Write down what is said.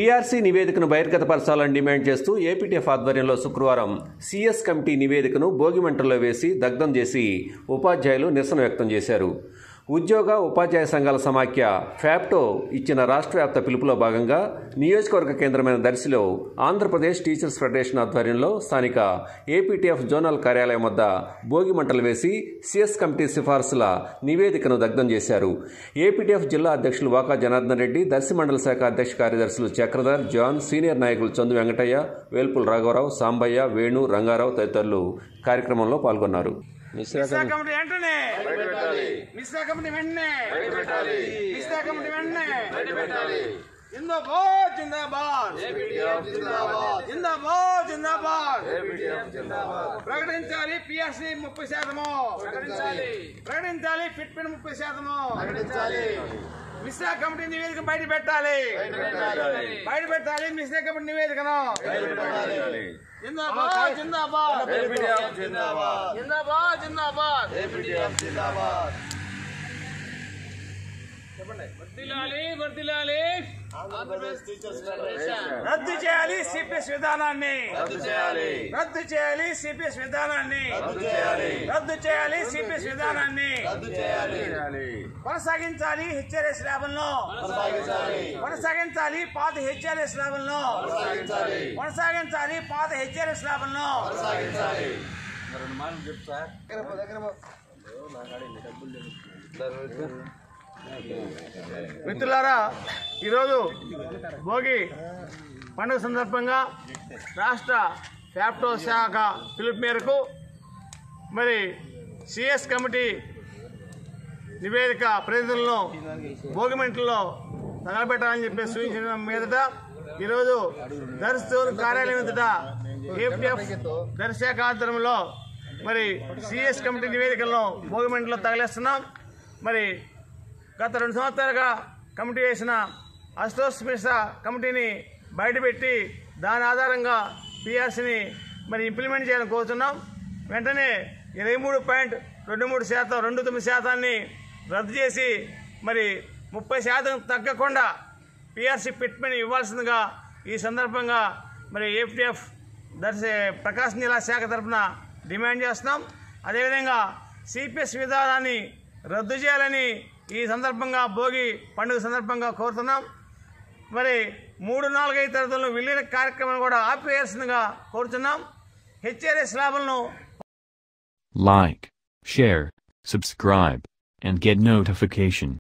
PRC నివేదికను బహిర్గతపరచాలని demand చేస్తూ APTF ఆధ్వర్యంలో శుక్రవారం సీఎస్ కమిటీ నివేదికను భోగిమంటల్లో వేసి దగ్ధం చేసి ఉపాధ్యాయులు నిరసన వ్యక్తం చేశారు. ఉద్యోగ ఉపాధ్యాయ సంఘాల సమాఖ్య ఫ్యాప్టో ఇచ్చిన రాష్ట్ర వ్యాప్త పిలుపులో భాగంగా నియోజకవర్గ కేంద్రమైన దర్శిలో ఆంధ్రప్రదేశ్ టీచర్స్ ఫెడరేషన్ ఆధ్వర్యంలో స్థానిక ఏపీటీఎఫ్ జోనల్ కార్యాలయం వద్ద భోగిమంటలు వేసి సీఎస్ కమిటీ సిఫార్సుల నివేదికను దగ్ధం చేశారు. ఏపీటీఎఫ్ జిల్లా అధ్యక్షులు వాకా జనార్దన్ రెడ్డి, దర్శి మండల శాఖ అధ్యక్ష కార్యదర్శులు చక్రధర్, జాన్, సీనియర్ నాయకులు చందు వెంకటయ్య, వేల్పుల రాఘవరావు, సాంబయ్య, వేణు, రంగారావు తదితరులు కార్యక్రమంలో పాల్గొన్నారు. ప్రకటించాలి పిఎస్సి 30%, ప్రకటించాలి ఫిట్మెంట్ 30%, మిశ్రా కమిటీ నివేదిక బయట పెట్టాలి, మిశ్రా కమిటీ నివేదికను జిందాబాద్ జిందాబాద్ జిందాబాద్ జిందాబాద్ వర్ధిల్లాలి రద్దు చేయాలి సిపిఎస్ విధానాన్ని, కొనసాగించాలి హెచ్ఆర్ఎస్ ల్యాబ్లను, కొనసాగించాలి పాత హెచ్ఆర్ఎస్ ల్యాబ్లను, మిత్రులారా, ఈరోజు భోగి పండుగ సందర్భంగా రాష్ట్ర ఫ్యాప్టో శాఖ పిలుపు మేరకు మరి సిఎస్ కమిటీ నివేదిక ప్రతినిధులను భోగిమంటల్లో తగలబెట్టాలని చెప్పి సూచించిన మీదట ఈరోజు దర్శి కార్యాలయం ఎదుట ఏపీఎఫ్ దర్శి శాఖ ఆధ్వర్యంలో మరి సిఎస్ కమిటీ నివేదికలను భోగిమంటల్లో తగలేస్తున్నాం. మరి గత 2 సంవత్సరాలుగా కమిటీ వేసిన అశుతోష్ మిశ్రా కమిటీని బయటపెట్టి దాని ఆధారంగా పీఆర్సీని మరి ఇంప్లిమెంట్ చేయాలని కోరుతున్నాం. వెంటనే 23.23%, రద్దు చేసి మరి 30% తగ్గకుండా పీఆర్సీ ఫిట్మెంట్ ఇవ్వాల్సిందిగా ఈ సందర్భంగా మరి ఏపీఎఫ్ ప్రకాశం జిల్లా శాఖ తరఫున డిమాండ్ చేస్తున్నాం. అదేవిధంగా సిపిఎస్ విధానాన్ని రద్దు చేయాలని ఈ సందర్భంగా భోగి పండుగ సందర్భంగా కోరుతున్నాం. మరి 3, 4, 5 తరగతులను విలీన కార్యక్రమం కూడా ఆపివేయాల్సిందిగా కోరుతున్నాం. హెచ్ఆర్ఎస్ లాభాలను like, share, subscribe, and get notification.